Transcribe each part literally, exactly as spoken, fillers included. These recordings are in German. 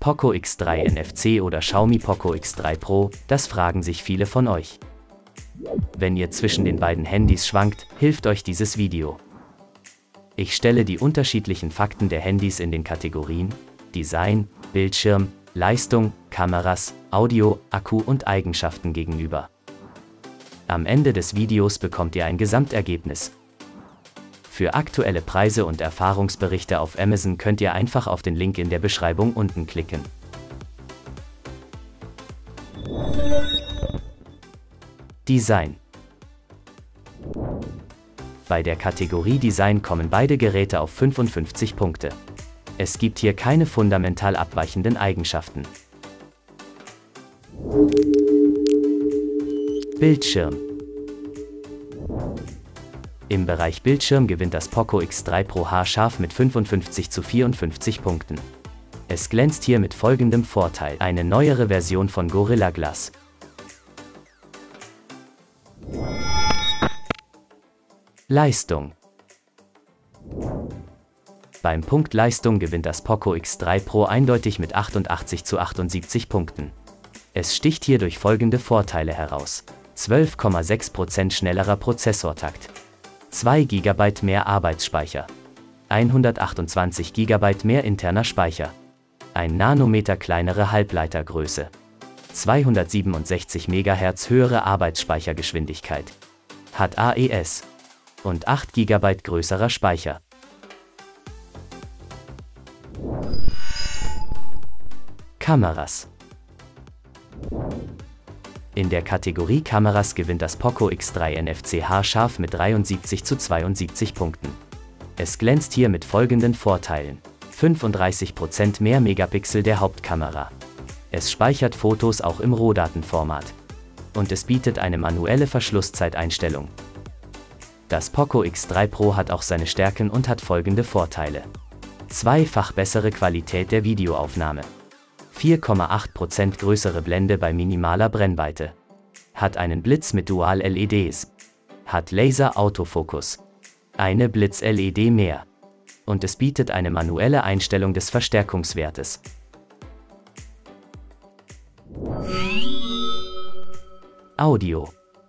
Poco X drei N F C oder Xiaomi Poco X drei Pro, das fragen sich viele von euch. Wenn ihr zwischen den beiden Handys schwankt, hilft euch dieses Video. Ich stelle die unterschiedlichen Fakten der Handys in den Kategorien Design, Bildschirm, Leistung, Kameras, Audio, Akku und Eigenschaften gegenüber. Am Ende des Videos bekommt ihr ein Gesamtergebnis. Für aktuelle Preise und Erfahrungsberichte auf Amazon könnt ihr einfach auf den Link in der Beschreibung unten klicken. Design. Bei der Kategorie Design kommen beide Geräte auf fünfundfünfzig Punkte. Es gibt hier keine fundamental abweichenden Eigenschaften. Bildschirm. Im Bereich Bildschirm gewinnt das Poco X drei Pro haarscharf mit fünfundfünfzig zu vierundfünfzig Punkten. Es glänzt hier mit folgendem Vorteil: eine neuere Version von Gorilla Glass. Leistung. Beim Punkt Leistung gewinnt das Poco X drei Pro eindeutig mit achtundachtzig zu achtundsiebzig Punkten. Es sticht hier durch folgende Vorteile heraus: zwölf Komma sechs Prozent schnellerer Prozessortakt, zwei Gigabyte mehr Arbeitsspeicher, hundertachtundzwanzig Gigabyte mehr interner Speicher, ein Nanometer kleinere Halbleitergröße, zweihundertsiebenundsechzig Megahertz höhere Arbeitsspeichergeschwindigkeit, hat A E S und acht Gigabyte größerer Speicher. Kameras. In der Kategorie Kameras gewinnt das Poco X drei N F C haarscharf mit dreiundsiebzig zu zweiundsiebzig Punkten. Es glänzt hier mit folgenden Vorteilen: fünfunddreißig Prozent mehr Megapixel der Hauptkamera. Es speichert Fotos auch im Rohdatenformat. Und es bietet eine manuelle Verschlusszeiteinstellung. Das Poco X drei Pro hat auch seine Stärken und hat folgende Vorteile: zweifach bessere Qualität der Videoaufnahme, vier Komma acht Prozent größere Blende bei minimaler Brennweite, hat einen Blitz mit Dual-L E Ds, hat Laser-Autofokus, eine Blitz-L E D mehr und es bietet eine manuelle Einstellung des Verstärkungswertes. Audio.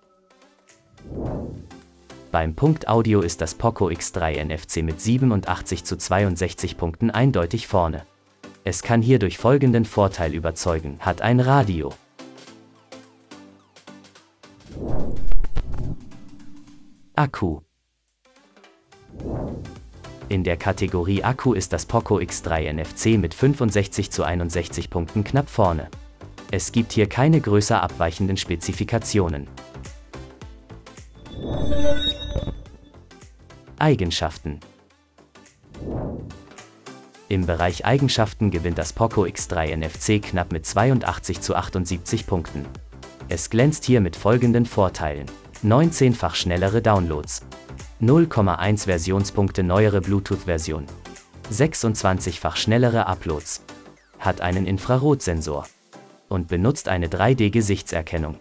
Beim Punkt Audio ist das Poco X drei N F C mit siebenundachtzig zu zweiundsechzig Punkten eindeutig vorne. Es kann hier durch folgenden Vorteil überzeugen: hat ein Radio. Akku. In der Kategorie Akku ist das Poco X drei N F C mit fünfundsechzig zu einundsechzig Punkten knapp vorne. Es gibt hier keine größer abweichenden Spezifikationen. Eigenschaften. Im Bereich Eigenschaften gewinnt das Poco X drei N F C knapp mit zweiundachtzig zu achtundsiebzig Punkten. Es glänzt hier mit folgenden Vorteilen: neunzehnfach schnellere Downloads, null Komma eins Versionspunkte neuere Bluetooth-Version, sechsundzwanzigfach schnellere Uploads, hat einen Infrarotsensor und benutzt eine drei D-Gesichtserkennung.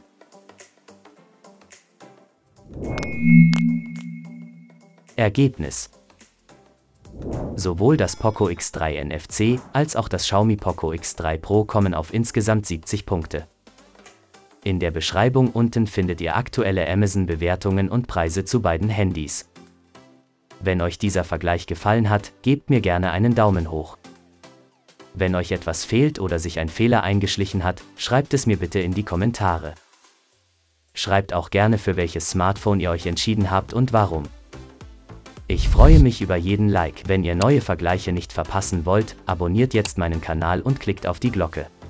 Ergebnis. Sowohl das Poco X drei N F C als auch das Xiaomi Poco X drei Pro kommen auf insgesamt siebzig Punkte. In der Beschreibung unten findet ihr aktuelle Amazon-Bewertungen und Preise zu beiden Handys. Wenn euch dieser Vergleich gefallen hat, gebt mir gerne einen Daumen hoch. Wenn euch etwas fehlt oder sich ein Fehler eingeschlichen hat, schreibt es mir bitte in die Kommentare. Schreibt auch gerne, für welches Smartphone ihr euch entschieden habt und warum. Ich freue mich über jeden Like. Wenn ihr neue Vergleiche nicht verpassen wollt, abonniert jetzt meinen Kanal und klickt auf die Glocke.